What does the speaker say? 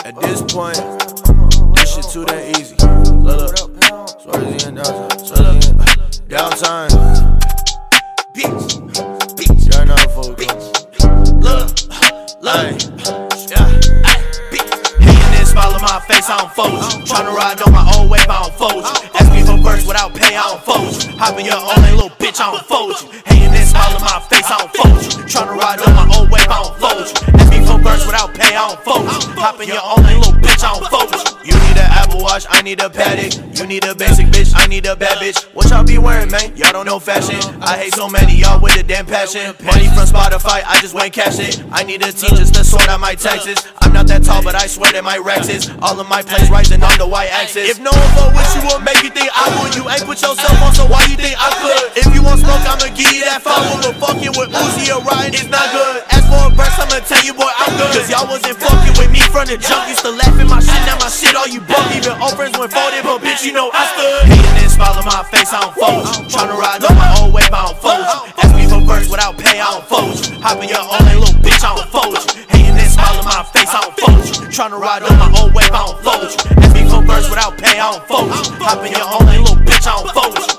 At this point, this shit too damn easy. Look, Swarzy in downtime. Bitch, you already know how folks go. Look, yeah. Hating and smile on my face, I don't fold you. Tryna ride on my own wave, I don't fold you. Ask me for verse without pay, I don't fold you. Hop in your own lane, little bitch, I don't fold you. Hating and smile on my face, I don't fold you. Tryna ride on my own wave, I don't fold you. Ask me for verse without pay, I don't fold you. Hop in your own lane, little bitch, I don't fold you. You need an Apple Watch, I need a Patek. You need a basic bitch, I need a bad bitch. What y'all be wearing, man? Y'all don't know fashion. I hate so many y'all with a damn passion. Money from Spotify, I just went cash it. I need a team just to sort out my taxes. I'm not that tall, but I swear that my racks is all of my plays rising on the y-axis. If no one fuck with you, will make you think I would. You ain't put yourself on, so why you think I could? If you want smoke, I'ma give you that fire. But fucking with Uzi or riding is not good. As for a verse, I'ma tell you, boy, I'm good. Cause y'all wasn't fucking with me from the jump. Used to laugh at my shit, now my shit all you bump. Even old friends went folded, but bitch, you know I stood. Hating and smile on my face, I don't fold you. Tryna ride on my own wave, I don't fold you. Ask me for verse without pay, I don't fold you. Hop in your own lane, little bitch, I don't fold you. Hating and smile on my face, I don't fold you. Tryna ride on my own wave, I don't fold you. Ask me for verse without pay, I don't fold you. Hop in your own lane, little bitch, I don't fold you.